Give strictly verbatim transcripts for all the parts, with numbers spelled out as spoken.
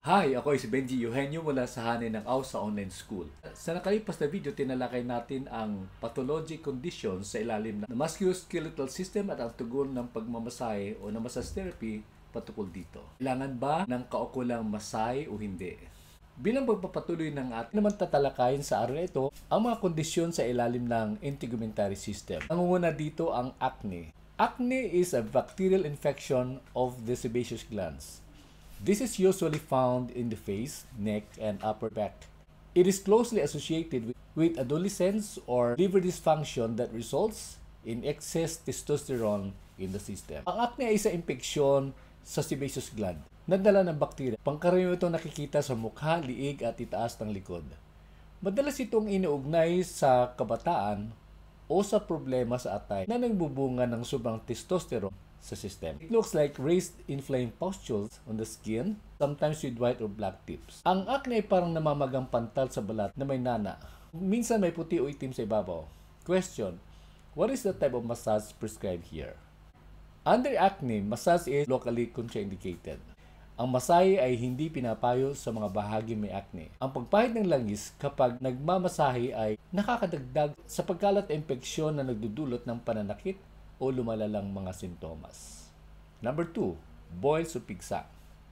Hi, ako si Benji Eugenio mula sa Hanin ng Aw sa Online School. Sa nakalipas na video, tinalakay natin ang pathologic conditions sa ilalim ng musculoskeletal system at ang tugon ng pagmamasahe o ng massage therapy patungkol dito. Kailangan ba ng kaukulang masahe o hindi? Bilang pagpapatuloy ng ating naman tatalakayin sa araw na ito, ang mga kondisyon sa ilalim ng integumentary system. Nangunguna dito ang acne. Acne is a bacterial infection of the sebaceous glands. This is usually found in the face, neck, and upper back. It is closely associated with, with adolescence or liver dysfunction that results in excess testosterone in the system. Ang acne ay isang impeksyon sa sebaceous gland na dala ng bakterya. Pangkaraniwan itong nakikita sa mukha, liig at itaas ng likod. Madalas itong inuugnay sa kabataan o sa problema sa atay na nagbubunga ng sobrang testosterone sa system. It looks like raised inflamed pustules on the skin, sometimes with white or black tips. Ang acne ay parang namamagang pantal sa balat na may nana. Minsan may puti o itim sa ibabaw. Question: what is the type of massage prescribed here? Under acne, massage is locally contraindicated. Ang masahe ay hindi pinapayo sa mga bahagi may acne. Ang pagpahid ng langis kapag nagmamasahe ay nakakadagdag sa pagkalat ng impeksyon na nagdudulot ng pananakit o lumalalang mga sintomas. Number two, boils o pigsa.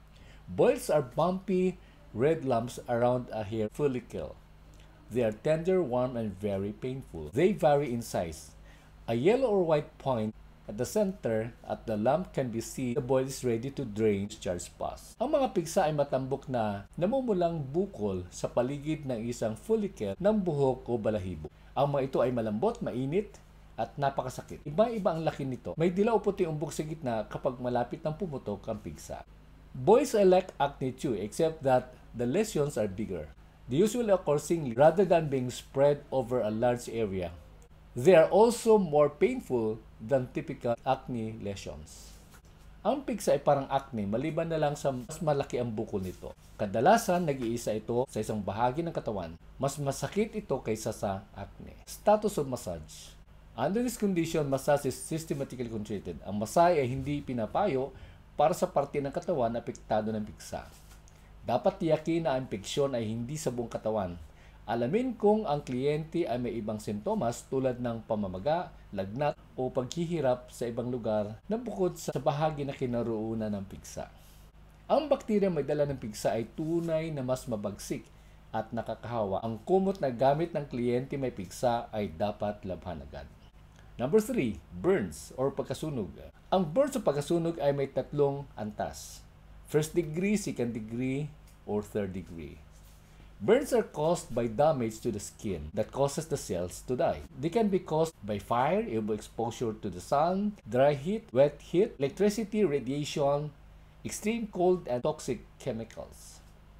Boils are bumpy red lumps around a hair follicle. They are tender, warm, and very painful. They vary in size. A yellow or white point at the center at the lump can be seen. The boil is ready to drain discharge pus. Ang mga pigsa ay matambok na namumulang bukol sa paligid ng isang follicle ng buhok o balahibo. Ang mga ito ay malambot, mainit, at napakasakit. Iba-iba ang laki nito. May dilaw o puti umbok sa gitna kapag malapit ng pumutok ang pigsa. Boils are like acne too, except that the lesions are bigger. They usually occur singly rather than being spread over a large area. They are also more painful than typical acne lesions. Ang pigsa ay parang acne maliban na lang sa mas malaki ang bukol nito. Kadalasan, nag-iisa ito sa isang bahagi ng katawan. Mas masakit ito kaysa sa acne. Status of massage. Under this condition, massage is systematically treated. Ang masahe ay hindi pinapayo para sa parte ng katawan na apektado ng pigsa. Dapat tiyakin na ang impeksyon ay hindi sa buong katawan. Alamin kung ang kliyente ay may ibang sintomas tulad ng pamamaga, lagnat o paghihirap sa ibang lugar na bukod sa bahagi na kinaroonan ng pigsa. Ang bakterya may dala ng pigsa ay tunay na mas mabagsik at nakakahawa. Ang kumot na gamit ng kliyente may pigsa ay dapat labhan agad. Number three, burns or pagkasunog. Ang burns o pagkasunog ay may tatlong antas. First degree, second degree, or third degree. Burns are caused by damage to the skin that causes the cells to die. They can be caused by fire, exposure to the sun, dry heat, wet heat, electricity, radiation, extreme cold, and toxic chemicals.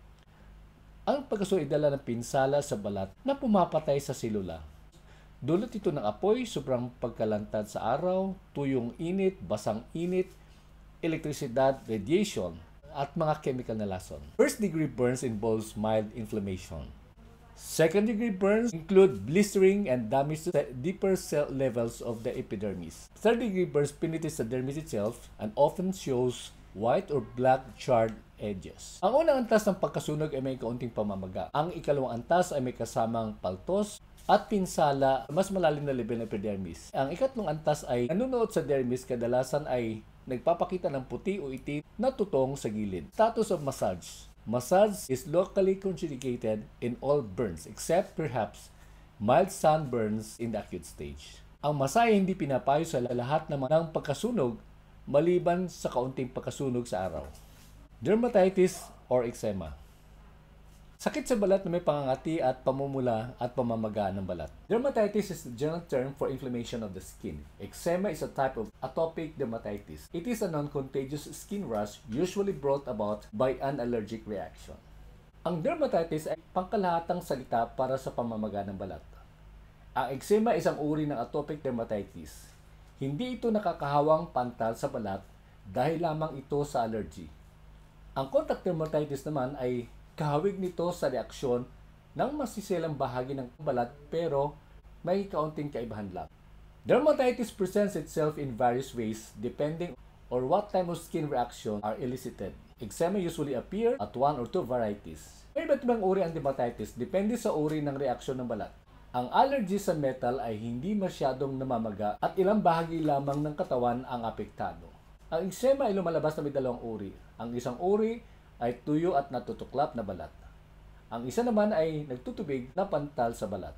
Ang pagkasunog ay dala ng pinsala sa balat na pumapatay sa selula. Dulot ito ng apoy, sobrang pagkalantad sa araw, tuyong init, basang init, elektrisidad, radiation, at mga chemical na lason. First degree burns involves mild inflammation. Second degree burns include blistering and damage to the deeper cell levels of the epidermis. Third degree burns penetrates the dermis itself and often shows white or black charred edges. Ang unang antas ng pagkasunog ay may kaunting pamamaga. Ang ikalawang antas ay may kasamang paltos at pinsala, mas malalim na level ng epidermis. Ang ikatlong antas ay nanunuot sa dermis, kadalasan ay nagpapakita ng puti o itim na tutong sa gilid. Status of massage. Massage is locally contraindicated in all burns except perhaps mild sunburns in the acute stage. Ang masahe hindi pinapayo sa lahat ng ng pagkasunog maliban sa kaunting pagkasunog sa araw. Dermatitis or eczema. Sakit sa balat na may pangangati at pamumula at pamamaga ng balat. Dermatitis is the general term for inflammation of the skin. Eczema is a type of atopic dermatitis. It is a non-contagious skin rash usually brought about by an allergic reaction. Ang dermatitis ay pangkalahatang salita para sa pamamaga ng balat. Ang eczema ay isang uri ng atopic dermatitis. Hindi ito nakakahawang pantal sa balat dahil lamang ito sa allergy. Ang contact dermatitis naman ay kahawig nito sa reaksyon ng masiselang bahagi ng balat pero may kaunting kaibahan lang. Dermatitis presents itself in various ways depending on what type of skin reaction are elicited. Eczema usually appear at one or two varieties. May iba't ibang uri ang dermatitis depende sa uri ng reaksyon ng balat. Ang allergy sa metal ay hindi masyadong namamaga at ilang bahagi lamang ng katawan ang apektado. Ang eczema ay lumalabas na may dalawang uri. Ang isang uri ay tuyo at natutuklap na balat. Ang isa naman ay nagtutubig na pantal sa balat.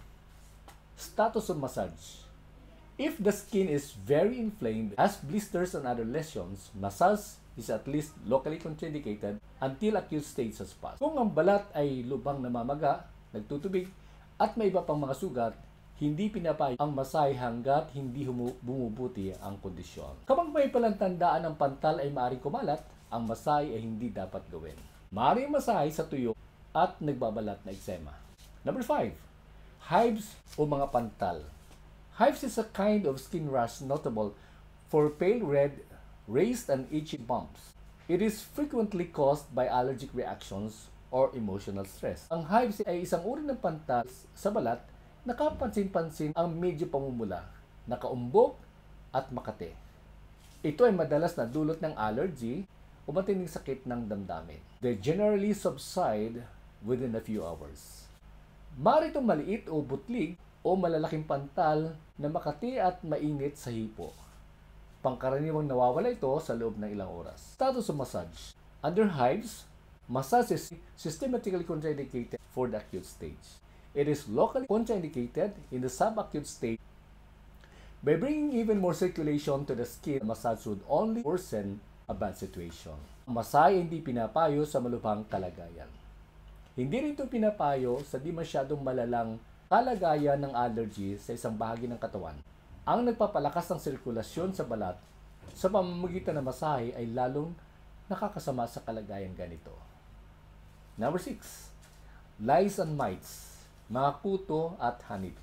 Status of massage. If the skin is very inflamed, has blisters and other lesions, massage is at least locally contraindicated until acute stage has passed. Kung ang balat ay lubang namamaga, nagtutubig, at may iba pang mga sugat, hindi pinapayo ang masahe hanggat hindi bumubuti ang kondisyon. Kapag may palantandaan ng pantal ay maaaring kumalat, ang masahe ay hindi dapat gawin. Maaaring masahe sa tuyo at nagbabalat na eczema. Number five. Hives o mga pantal. Hives is a kind of skin rash notable for pale red, raised and itchy bumps. It is frequently caused by allergic reactions or emotional stress. Ang hives ay isang uri ng pantal sa balat na kapansin-pansin ang medyo pamumula, nakaumbok at makate. Ito ay madalas na dulot ng allergy o matinding sakit ng damdamin. They generally subside within a few hours. Maaari itong maliit o butlig o malalaking pantal na makati at mainit sa hipo. Pangkaraniwang nawawala ito sa loob ng ilang oras. Status of massage. Under hives, massage is systematically contraindicated for the acute stage. It is locally contraindicated in the subacute stage. By bringing even more circulation to the skin, massage would only worsen a bad situation. Ang masahe hindi pinapayo sa malubhang kalagayan. Hindi rin ito pinapayo sa di masyadong malalang kalagayan ng allergy sa isang bahagi ng katawan. Ang nagpapalakas ng sirkulasyon sa balat sa pamamagitan ng masahe ay lalong nakakasama sa kalagayan ganito. Number six. Lice and mites, mga kuto at hanip.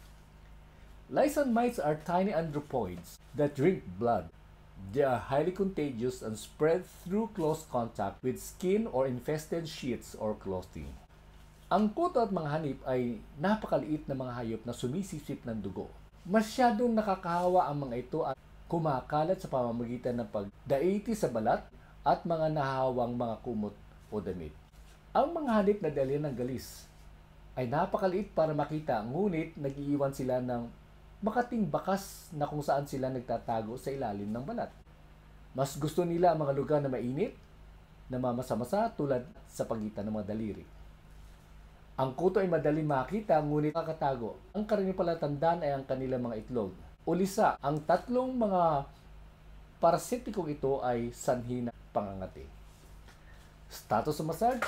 Lice and mites are tiny anthropoids that drink blood. They are highly contagious and spread through close contact with skin or infested sheets or clothing. Ang kuto at mga hanip ay napakaliit na mga hayop na sumisipsip ng dugo. Masyadong nakakahawa ang mga ito at kumakalat sa pamamagitan ng pagdaiti sa balat at mga nahahawang mga kumot o damit. Ang mga hanip na dali ng galis ay napakaliit para makita, ngunit nag-iiwan sila ng makating bakas na kung saan sila nagtatago sa ilalim ng balat. Mas gusto nila ang mga lugar na mainit, na mamasa-masa tulad sa pagitan ng mga daliri. Ang kuto ay madaling makita, ngunit nakakatago. Ang karaniwang palatandaan ay ang kanilang mga itlog. Ulisa, ang tatlong mga parasitikong ito ay sanhi ng pangangati. Status of massage.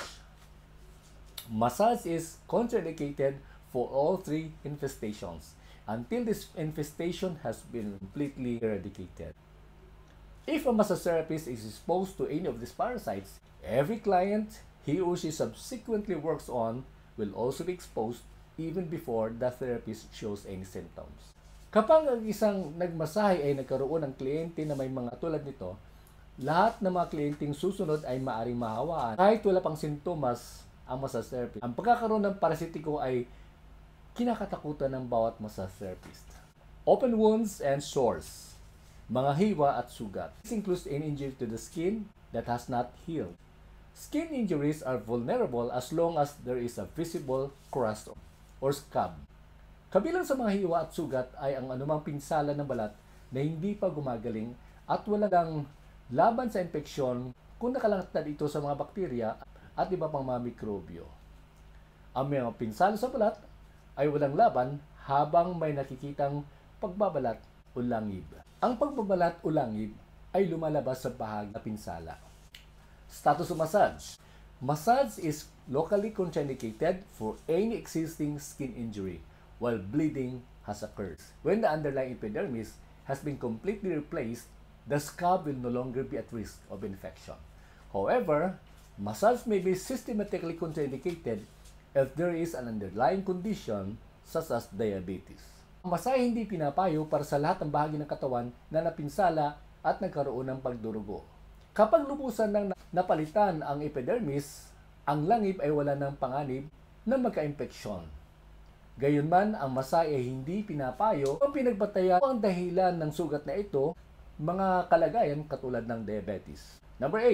Massage is contraindicated for all three infestations until this infestation has been completely eradicated. If a massage therapist is exposed to any of these parasites, every client he or she subsequently works on will also be exposed even before the therapist shows any symptoms. Kapag ang isang nagmasahe ay nagkaroon ng kliyente na may mga tulad nito, lahat ng mga kliyenteng susunod ay maaaring mahawaan kahit wala pang sintomas ang massage therapist. Ang pagkakaroon ng parasitiko ay kinakatakutan ng bawat massage therapist. Open wounds and sores, mga hiwa at sugat. This includes any injury to the skin that has not healed. Skin injuries are vulnerable as long as there is a visible crust or scab. Kabilang sa mga hiwa at sugat ay ang anumang pinsala ng balat na hindi pa gumagaling at walang laban sa infeksyon kung nakalantad ito sa mga bakterya at iba pang mga mikrobyo. Ang mga pinsala sa balat ay walang laban habang may nakikitang pagbabalat o langib. Ang pagbabalat o langib ay lumalabas sa bahagi ng pinsala. Status of massage. Massage is locally contraindicated for any existing skin injury while bleeding has occurred. When the underlying epidermis has been completely replaced, the scab will no longer be at risk of infection. However, massage may be systematically contraindicated if there is an underlying condition such as diabetes. Ang masahe hindi pinapayo para sa lahat ng bahagi ng katawan na napinsala at nagkaroon ng pagdurugo. Kapag lubusan ng napalitan ang epidermis, ang langib ay wala ng panganib na magka-impeksyon. Gayunman, ang masahe ay hindi pinapayo kung pinagbatayan ang dahilan ng sugat na ito, mga kalagayan katulad ng diabetes. Number eight.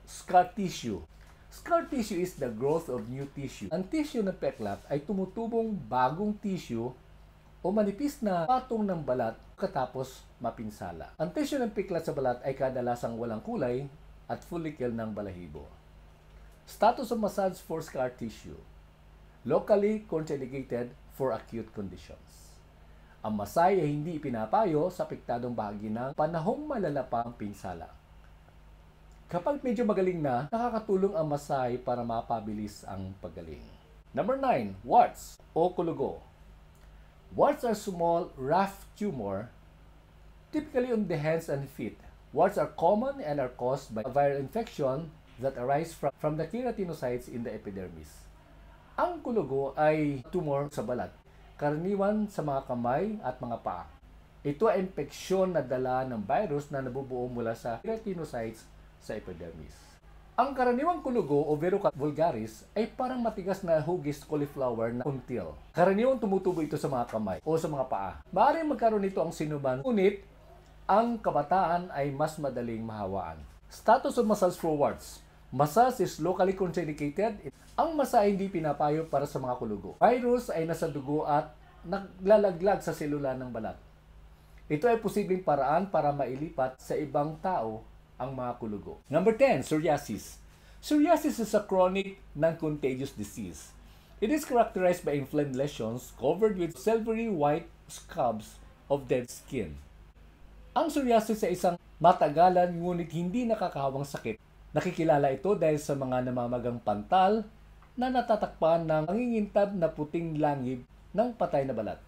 Scar tissue. Scar tissue is the growth of new tissue. Ang tissue ng peklat ay tumutubong bagong tissue o manipis na patong ng balat katapos mapinsala. Ang tissue ng peklat sa balat ay kadalasang walang kulay at follicle ng balahibo. Status of massage for scar tissue. Locally contraindicated for acute conditions. Ang masay ay hindi ipinapayo sa apektadong bahagi ng panahong malala pa ang pinsala. Kapag medyo magaling na, nakakatulong ang masay para mapabilis ang paggaling. Number nine. Warts o kulugo. Warts are small, rough tumor, typically on the hands and feet. Warts are common and are caused by a viral infection that arise from, from the keratinocytes in the epidermis. Ang kulugo ay tumor sa balat, karaniwan sa mga kamay at mga paa. Ito ay impeksyon na dala ng virus na nabubuo mula sa keratinocytes sa epidermis. Ang karaniwang kulugo o verruca vulgaris ay parang matigas na hugis cauliflower na until. Karaniwang tumutubo ito sa mga kamay o sa mga paa. Maaaring magkaroon nito ang sinuman, ngunit ang kabataan ay mas madaling mahawaan. Status of massage for warts. Massage is locally contraindicated. Ang masa ay hindi pinapayo para sa mga kulugo. Virus ay nasa dugo at naglalaglag sa selula ng balat. Ito ay posibleng paraan para mailipat sa ibang tao ang mga kulugo. Number ten. Psoriasis. Psoriasis is a chronic, non-contagious disease. It is characterized by inflamed lesions covered with silvery white scabs of dead skin. Ang psoriasis ay isang matagalan ngunit hindi nakakahawang sakit. Nakikilala ito dahil sa mga namamagang pantal na natatakpan ng nangingintab na puting langib ng patay na balat.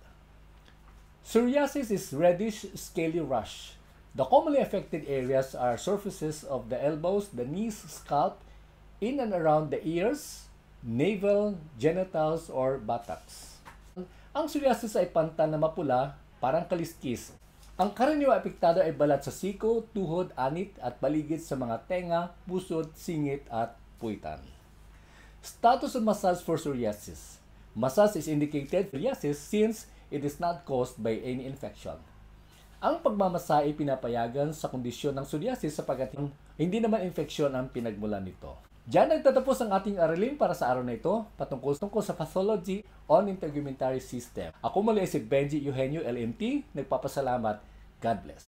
Psoriasis is reddish, scaly rash. The commonly affected areas are surfaces of the elbows, the knees, scalp, in and around the ears, navel, genitals, or buttocks. Ang psoriasis ay pantal na mapula, parang kaliskis. Ang karaniwang apektado ay balat sa siko, tuhod, anit, at paligid sa mga tenga, pusod, singit, at puwitan. Status of massage for psoriasis. Massage is indicated for psoriasis since it is not caused by any infection. Ang pagmamasa ay pinapayagan sa kondisyon ng psoriasis sapagkat hindi naman infeksyon ang pinagmulan nito. Diyan nagtatapos ang ating aralin para sa araw na ito patungkol tungkol sa pathology on integumentary system. Ako muli si Benji Eugenio L M T. Nagpapasalamat. God bless.